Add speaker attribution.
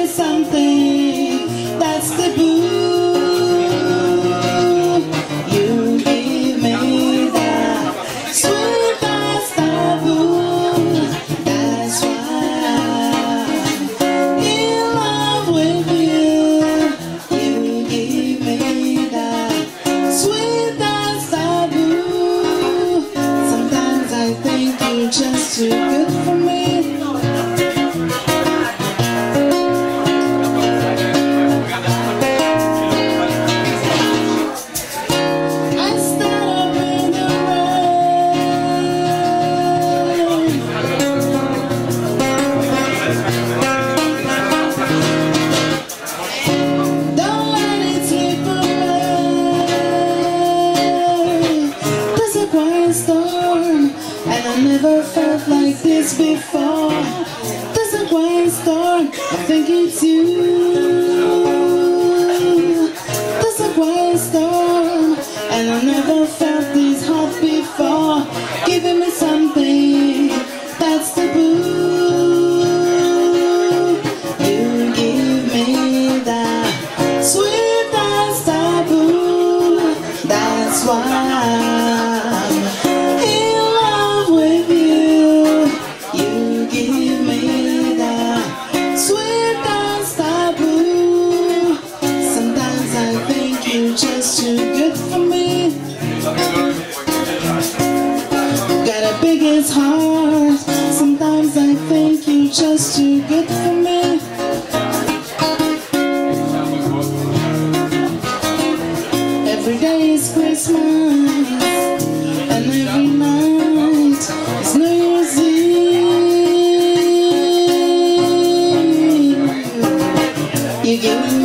Speaker 1: something that's taboo. You give me that sweetest taboo. That's why I'm in love with you. You give me that sweetest taboo. Sometimes I think you're just too good for me. And I never felt like this before. There's a quiet storm, I think it's you. There's a quiet storm, and I never felt this hot before. Giving me something that's taboo. You give me that sweet as taboo. That's why just too good for me. Got a biggest heart. Sometimes I think you're just too good for me. Every day is Christmas, and every night is New Year's Eve. You give me